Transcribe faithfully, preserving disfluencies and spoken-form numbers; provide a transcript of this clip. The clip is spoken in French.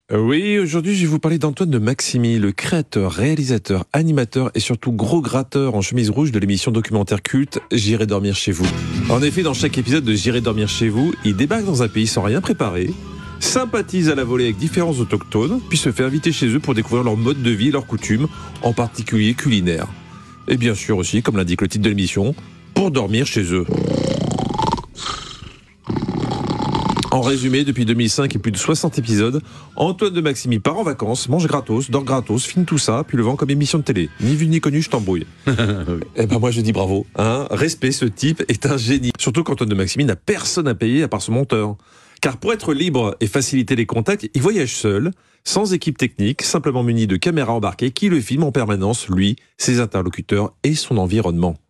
Oui, aujourd'hui je vais vous parler d'Antoine de Maximi, le créateur, réalisateur, animateur et surtout gros gratteur en chemise rouge de l'émission documentaire culte J'irai dormir chez vous. En effet, dans chaque épisode de J'irai dormir chez vous, il débarque dans un pays sans rien préparer, sympathise à la volée avec différents autochtones, puis se fait inviter chez eux pour découvrir leur mode de vie et leurs coutumes, en particulier culinaires. Et bien sûr aussi, comme l'indique le titre de l'émission, pour dormir chez eux. En résumé, depuis deux mille cinq et plus de soixante épisodes, Antoine de Maximi part en vacances, mange gratos, dort gratos, filme tout ça, puis le vend comme émission de télé. Ni vu ni connu, je t'embrouille. Eh ben moi je dis bravo, hein. Respect, ce type est un génie. Surtout qu'Antoine de Maximi n'a personne à payer à part son monteur. Car pour être libre et faciliter les contacts, il voyage seul, sans équipe technique, simplement muni de caméras embarquées qui le filment en permanence, lui, ses interlocuteurs et son environnement.